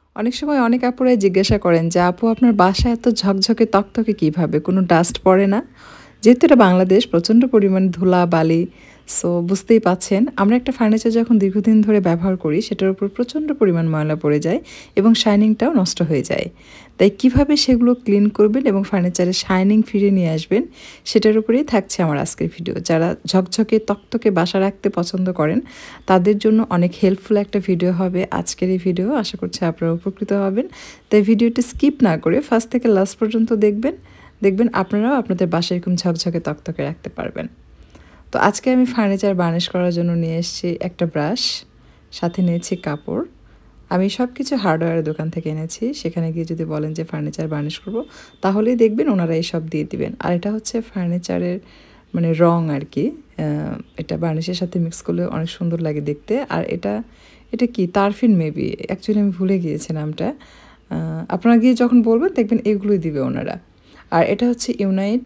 অনেক সময় অনেক আপুরাই জিজ্ঞাসা করেন যে আপু আপনার বাসায় এত ঝকঝকে তকতকে কিভাবে, কোনো ডাস্ট পড়ে না? যেহেতু এটা বাংলাদেশ, প্রচণ্ড পরিমাণে ধুলা বালি, সো বুঝতেই পাচ্ছেন আমরা একটা ফার্নিচার যখন দীর্ঘদিন ধরে ব্যবহার করি সেটার উপর প্রচণ্ড পরিমাণ ময়লা পড়ে যায় এবং শাইনিংটাও নষ্ট হয়ে যায়। তাই কিভাবে সেগুলো ক্লিন করবেন এবং ফার্নিচারে শাইনিং ফিরিয়ে নিয়ে আসবেন সেটার উপরেই থাকছে আমার আজকের ভিডিও। যারা ঝকঝকে তকতকে বাসা রাখতে পছন্দ করেন তাদের জন্য অনেক হেল্পফুল একটা ভিডিও হবে আজকের এই ভিডিও। আশা করছি আপনারা উপকৃত হবেন। তাই ভিডিওটি স্কিপ না করে ফার্স্ট থেকে লাস্ট পর্যন্ত দেখবেন আপনারাও আপনাদের বাসায় এরকম ঝকঝকে তকতকে রাখতে পারবেন। তো আজকে আমি ফার্নিচার বার্নিশ করার জন্য নিয়ে এসেছি একটা ব্রাশ, সাথে নিয়েছি কাপড়। আমি সব কিছু হার্ডওয়্যারের দোকান থেকে এনেছি। সেখানে গিয়ে যদি বলেন যে ফার্নিচার বার্নিশ করব, তাহলেই দেখবেন ওনারা এইসব দিয়ে দিবেন। আর এটা হচ্ছে ফার্নিচারের মানে রং আর কি, এটা বার্নিশের সাথে মিক্স করলে অনেক সুন্দর লাগে দেখতে। আর এটা কি তারফিন মেবি, অ্যাকচুয়ালি আমি ভুলে গিয়েছি নামটা। আপনারা গিয়ে যখন বলবেন দেখবেন এগুলোই দিবে ওনারা। আর এটা হচ্ছে ইউনাইট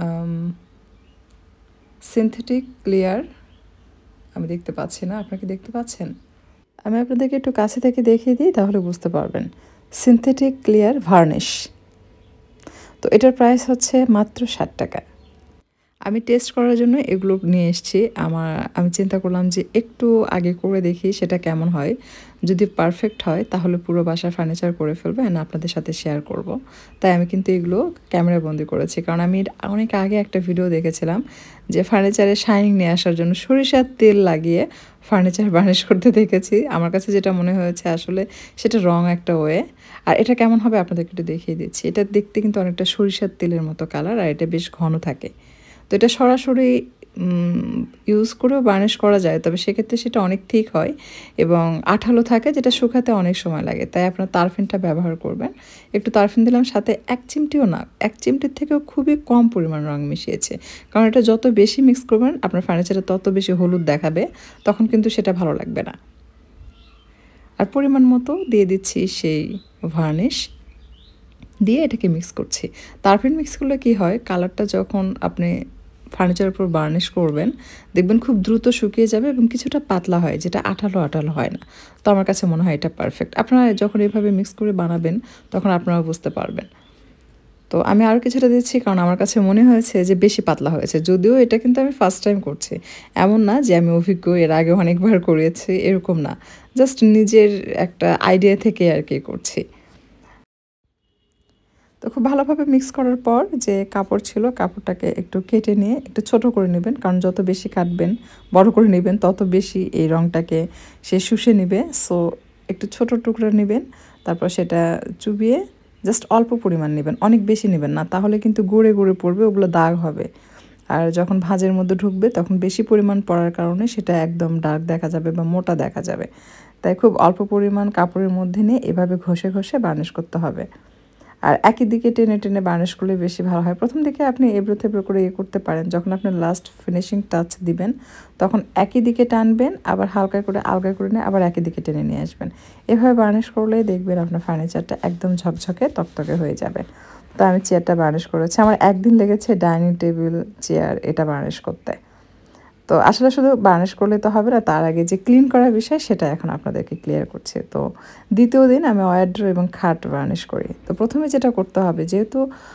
সিনথেটিক ক্লিয়ার। আমি দেখতে পাচ্ছি না, আপনারা কি দেখতে পাচ্ছেন? আমি আপনাদেরকে একটু কাছে থেকে দেখিয়ে দিই, তাহলে বুঝতে পারবেন। Synthetic clear varnish. তো এটার প্রাইস হচ্ছে মাত্র 60 টাকা। আমি টেস্ট করার জন্য এগুলো নিয়ে এসেছি। আমি চিন্তা করলাম যে একটু আগে করে দেখি সেটা কেমন হয়। যদি পারফেক্ট হয় তাহলে পুরো বাসা ফার্নিচার করে ফেলবো অ্যান্ড আপনাদের সাথে শেয়ার করব। তাই আমি কিন্তু এগুলো ক্যামেরা বন্দি করেছি, কারণ আমি অনেক আগে একটা ভিডিও দেখেছিলাম যে ফার্নিচারে শাইনিং নিয়ে আসার জন্য সরিষার তেল লাগিয়ে ফার্নিচার বার্নিশ করতে দেখেছি। আমার কাছে যেটা মনে হয়েছে আসলে সেটা রং একটা ওয়ে। আর এটা কেমন হবে আপনাদেরকে একটু দেখিয়ে দিচ্ছি। এটা দেখতে কিন্তু অনেকটা সরিষার তেলের মতো কালার, আর এটা বেশ ঘন থাকে। তো এটা সরাসরি ইউজ করেও বার্নিশ করা যায়, তবে সেক্ষেত্রে সেটা অনেক ঠিক হয় এবং আঠালো থাকে, যেটা শুকাতে অনেক সময় লাগে। তাই আপনার তারফিনটা ব্যবহার করবেন। একটু তারফিন দিলাম, সাথে 1 চিমটিও না, 1 চিমটির থেকেও খুবই কম পরিমাণ রং মিশিয়েছে। কারণ এটা যত বেশি মিক্স করবেন আপনার ফার্নিচারে তত বেশি হলুদ দেখাবে, তখন কিন্তু সেটা ভালো লাগবে না। আর পরিমাণ মতো দিয়ে দিচ্ছি সেই ভার্নিশ, দিয়ে এটাকে মিক্স করছি। তারফিন মিক্স করলে কী হয়, কালারটা যখন আপনি ফার্নিচারের উপর বার্নিশ করবেন দেখবেন খুব দ্রুত শুকিয়ে যাবে এবং কিছুটা পাতলা হয়, যেটা আঠালো আঠালো হয় না। তো আমার কাছে মনে হয় এটা পারফেক্ট। আপনারা যখন এভাবে মিক্স করে বানাবেন তখন আপনারা বুঝতে পারবেন। তো আমি আরও কিছুটা দিচ্ছি, কারণ আমার কাছে মনে হয়েছে যে বেশি পাতলা হয়েছে। যদিও এটা কিন্তু আমি ফার্স্ট টাইম করছি, এমন না যে আমি অভিজ্ঞ, এর আগে অনেকবার করেছি এরকম না। জাস্ট নিজের একটা আইডিয়া থেকে আর কি করছি। তো খুব ভালোভাবে মিক্স করার পর যে কাপড় ছিল, কাপড়টাকে একটু কেটে নিয়ে একটু ছোট করে নেবেন, কারণ যত বেশি কাটবেন বড় করে নেবেন তত বেশি এই রঙটাকে সে শুষে নেবে। সো একটু ছোট টুকরা নেবেন, তারপর সেটা চুবিয়ে জাস্ট অল্প পরিমাণ নেবেন, অনেক বেশি নেবেন না, তাহলে কিন্তু গড়ে গড়ে পড়বে, ওগুলো দাগ হবে। আর যখন ভাঁজের মধ্যে ঢুকবে তখন বেশি পরিমাণ পড়ার কারণে সেটা একদম ডার্ক দেখা যাবে বা মোটা দেখা যাবে। তাই খুব অল্প পরিমাণ কাপড়ের মধ্যে নিয়ে এভাবে ঘষে ঘষে বার্নিশ করতে হবে। আর একই দিকে টেনে টেনে বার্নিশ করলে বেশি ভালো হয়। প্রথম দিকে আপনি এবড়ো থেবড়ো করে করতে পারেন, যখন আপনি লাস্ট ফিনিশিং টাচ দিবেন তখন একই দিকে টানবেন, আবার হালকা করে আলগা করে নিয়ে আবার একই দিকে টেনে নিয়ে আসবেন। এভাবে বার্নিশ করলেই দেখবেন আপনার ফার্নিচারটা একদম ঝকঝকে তকতকে হয়ে যাবে। তো আমি চেয়ারটা বার্নিশ করেছি, আমার একদিন লেগেছে ডাইনিং টেবিল চেয়ার এটা বার্নিশ করতে। তো আসলে শুধু বার্নিশ করলে তো হবে না, তার আগে যে ক্লিন করার বিষয় সেটা এখন আপনাদেরকে ক্লিয়ার করছি। তো দ্বিতীয় দিন আমি ওয়ারড্রোব এবং খাট বার্নিশ করি। তো প্রথমে যেটা করতে হবে, যেহেতু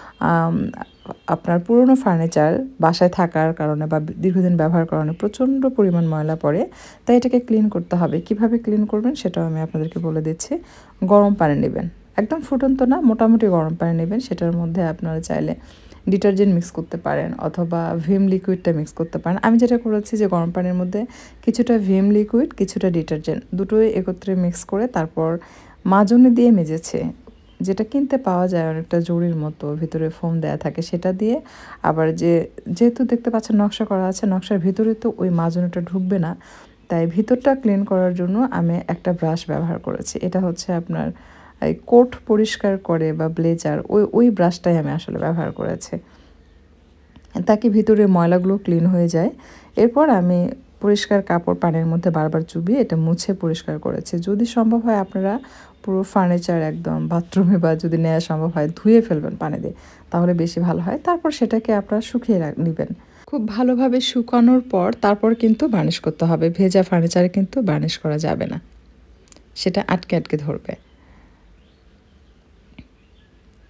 আপনার পুরনো ফার্নিচার বাসায় থাকার কারণে বা দীর্ঘদিন ব্যবহার কারণে প্রচণ্ড পরিমাণ ময়লা পড়ে, তাই এটাকে ক্লিন করতে হবে। কিভাবে ক্লিন করবেন সেটাও আমি আপনাদেরকে বলে দিচ্ছি। গরম পানি নেবেন, একদম ফুটন্ত না, মোটামুটি গরম পানি নেবেন। সেটার মধ্যে আপনারা চাইলে ডিটারজেন্ট মিক্স করতে পারেন অথবা ভিম লিকুইডটা মিক্স করতে পারেন। আমি যেটা করেছি যে গরম পানির মধ্যে কিছুটা ভিম লিকুইড, কিছুটা ডিটারজেন্ট, দুটোই একত্রে মিক্স করে তারপর মাজনি দিয়ে মেজেছে, যেটা কিনতে পাওয়া যায় অনেকটা জরির মতো, ভিতরে ফোম দেয়া থাকে, সেটা দিয়ে। আবার যেহেতু দেখতে পাচ্ছেন নকশা করা আছে, নকশার ভিতরে তো ওই মাজনিটা ঢুকবে না, তাই ভিতরটা ক্লিন করার জন্য আমি একটা ব্রাশ ব্যবহার করেছি। এটা হচ্ছে আপনার এই কোট পরিষ্কার করে বা ব্লেজার, ওই ব্রাশটাই আমি আসলে ব্যবহার করেছি, তাকে ভিতরে ময়লাগুলো ক্লিন হয়ে যায়। এরপর আমি পরিষ্কার কাপড় পানির মধ্যে বারবার চুবিয়ে এটা মুছে পরিষ্কার করেছি। যদি সম্ভব হয় আপনারা পুরো ফার্নিচার একদম বাথরুমে বা যদি নেওয়া সম্ভব হয় ধুয়ে ফেলবেন পানি দিয়ে, তাহলে বেশি ভালো হয়। তারপর সেটাকে আপনারা শুকিয়ে নেবেন। খুব ভালোভাবে শুকানোর পর তারপর কিন্তু বার্নিশ করতে হবে। ভেজা ফার্নিচারে কিন্তু বার্নিশ করা যাবে না, সেটা আটকে আটকে ধরবে।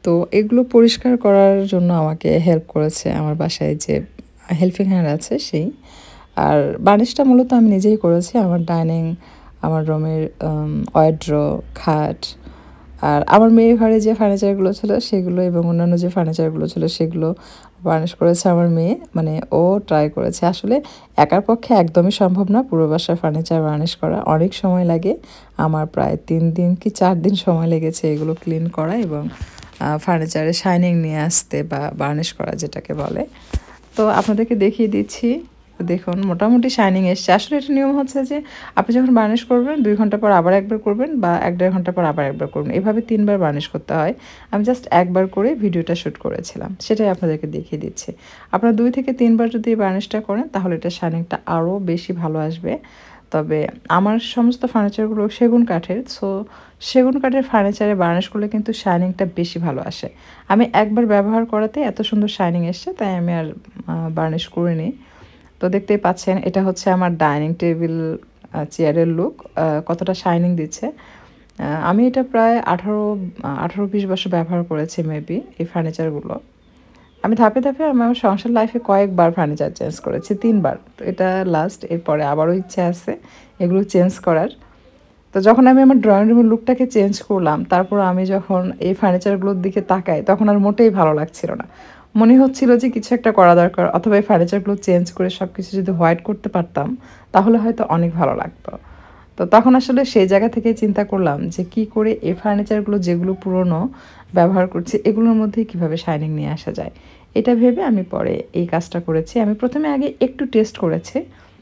তো এগুলো পরিষ্কার করার জন্য আমাকে হেল্প করেছে আমার বাসায় যে হেল্পিং হ্যান্ড আছে সেই। আর বার্নিশটা মূলত আমি নিজেই করেছি। আমার ডাইনিং, আমার রুমের ওয়ারড্রো, খাট, আর আমার মেয়ের ঘরে যে ফার্নিচারগুলো ছিল সেগুলো এবং অন্যান্য যে ফার্নিচারগুলো ছিল সেগুলো বার্নিশ করেছে আমার মেয়ে। মানে ও ট্রাই করেছে। আসলে একার পক্ষে একদমই সম্ভব না পুরো বাসার ফার্নিচার বার্নিশ করা, অনেক সময় লাগে। আমার প্রায় 3 দিন কি 4 দিন সময় লেগেছে এগুলো ক্লিন করা এবং ফার্নিচারে শাইনিং নিয়ে আসতে বা বার্নিশ করা যেটাকে বলে। তো আপনাদেরকে দেখিয়ে দিচ্ছি। দেখুন মোটামুটি শাইনিং এসছে। আসলে এটা নিয়ম হচ্ছে যে আপনি যখন বার্নিশ করবেন 2 ঘন্টা পর আবার একবার করবেন বা 1-1.5 ঘন্টা পর আবার একবার করবেন। এভাবে 3 বার বার্নিশ করতে হয়। আমি জাস্ট একবার করে ভিডিওটা শ্যুট করেছিলাম। সেটাই আপনাদেরকে দেখিয়ে দিচ্ছি। আপনারা 2 থেকে 3 বার যদি এই বার্নিশটা করেন তাহলে এটা শাইনিংটা আরও বেশি ভালো আসবে। তবে আমার সমস্ত ফার্নিচারগুলো সেগুন কাঠের। সো সেগুন কাঠের ফার্নিচারে বার্নিশ করলে কিন্তু শাইনিংটা বেশি ভালো আসে। আমি একবার ব্যবহার করাতে এত সুন্দর শাইনিং এসছে তাই আমি আর বার্নিশ করিনি। তো দেখতেই পাচ্ছেন এটা হচ্ছে আমার ডাইনিং টেবিল চেয়ারের লুক, কতটা শাইনিং দিচ্ছে। আমি এটা প্রায় 18-20 বছর ব্যবহার করেছি মেবি এই ফার্নিচারগুলো। আমি ধাপে ধাপে আমার সংসার লাইফে কয়েকবার ফার্নিচার চেঞ্জ করেছি, 3 বার। তো এটা লাস্ট, এরপরে আবারও ইচ্ছে আছে এগুলো চেঞ্জ করার। তো যখন আমি আমার ড্রয়িং রুমের লুকটাকে চেঞ্জ করলাম, তারপর আমি যখন এই ফার্নিচারগুলোর দিকে তাকাই তখন আর মোটেই ভালো লাগছিল না। মনে হচ্ছিল যে কিছু একটা করা দরকার, অথবা এই ফার্নিচারগুলো চেঞ্জ করে সব কিছু যদি হোয়াইট করতে পারতাম তাহলে হয়তো অনেক ভালো লাগতো। তো তখন আসলে সেই জায়গা থেকে চিন্তা করলাম যে কি করে এই ফার্নিচারগুলো যেগুলো পুরনো ব্যবহার করছি এগুলোর মধ্যে কিভাবে শাইনিং নিয়ে আসা যায়। এটা ভেবে আমি পরে এই কাজটা করেছি। আমি প্রথমে আগে একটু টেস্ট করেছি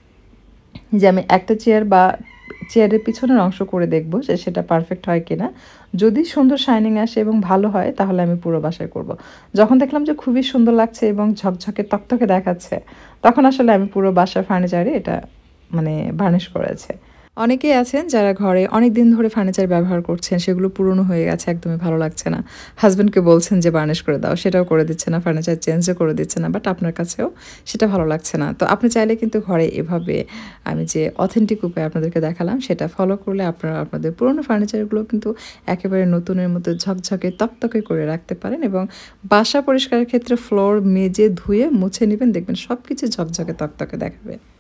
যে আমি একটা চেয়ার বা চেয়ারের পিছনের অংশ করে দেখব যে সেটা পারফেক্ট হয় কিনা। যদি সুন্দর শাইনিং আসে এবং ভালো হয় তাহলে আমি পুরো বাসায় করব। যখন দেখলাম যে খুবই সুন্দর লাগছে এবং ঝকঝকে তকতকে দেখাচ্ছে, তখন আসলে আমি পুরো বাসার ফার্নিচারে এটা মানে বার্নিশ করেছে। অনেকেই আছেন যারা ঘরে অনেক দিন ধরে ফার্নিচার ব্যবহার করছেন, সেগুলো পুরনো হয়ে গেছে, একদমই ভালো লাগছে না। হাজব্যান্ডকে বলছেন যে বার্নিশ করে দাও, সেটাও করে দিচ্ছে না, ফার্নিচার চেঞ্জও করে দিচ্ছে না, বাট আপনার কাছেও সেটা ভালো লাগছে না। তো আপনি চাইলে কিন্তু ঘরে এভাবে আমি যে অথেন্টিক উপায় আপনাদেরকে দেখালাম সেটা ফলো করলে আপনারা আপনাদের পুরনো ফার্নিচারগুলো কিন্তু একেবারে নতুনের মতো ঝকঝকে তকতকে করে রাখতে পারেন। এবং বাসা পরিষ্কারের ক্ষেত্রে ফ্লোর মেজে ধুয়ে মুছে নেবেন, দেখবেন সব কিছু ঝকঝকে তকতকে দেখাবে।